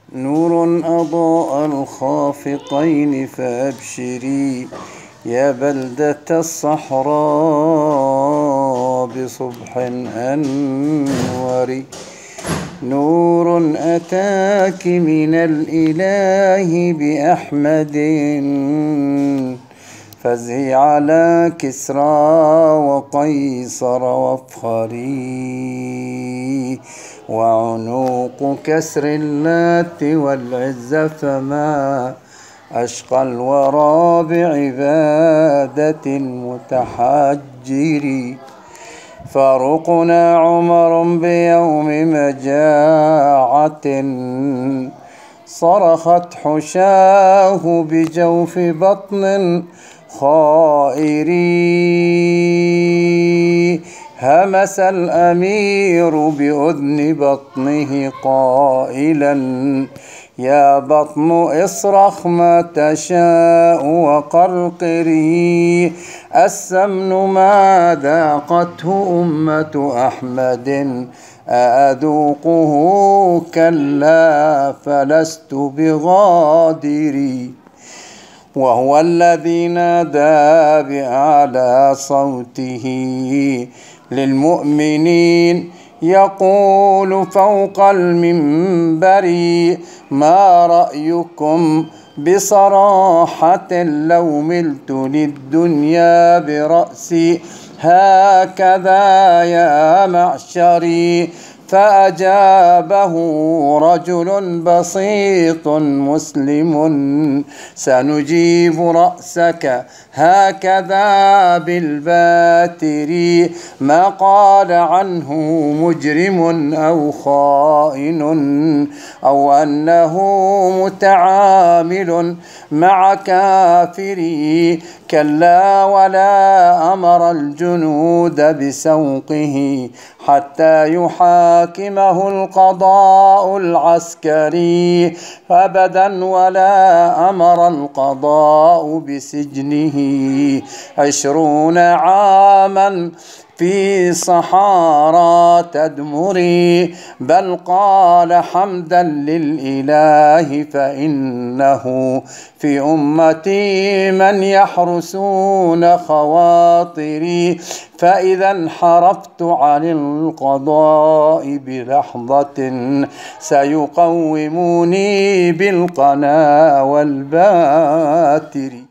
نور أضاء الخافقين فأبشري يا بلدة الصحراء بصبح أنور. نور أتاك من الإله بأحمد فازهي على كسرى وقيصر وافخري. وعنوق كسر اللات والعز فما أشقى الورى بعبادة المتحجر. فاروقنا عمر بيوم مجاعة صرخت حشاه بجوف بطن خائر. همس الأمير بأذن بطنه قائلا يا بطن اصرخ ما تشاء وقرقري. السمن ما ذاقته أمة أحمد أذوقه كلا فلست بغادري. وهو الذي نادى بأعلى صوته للمؤمنين يقول فوق المنبر ما رأيكم بصراحة لو ملت للدنيا برأسي هكذا يا معشري. فأجابه رجل بسيط مسلم سنجيب رأسك هكذا بالباتر. ما قال عنه مجرم أو خائن أو أنه متعامل مع كافري كلا ولا أمر الجنود بسوقه حتى يحاكمه القضاء العسكري أبدا ولا أمر القضاء بسجنه 20 عاما في صحارى تدمري. بل قال حمدا للإله فإنه في أمتي من يحرسون خواطري. فإذا انحرفت عن القضاء بلحظة سيقوموني بالقنا والباتر.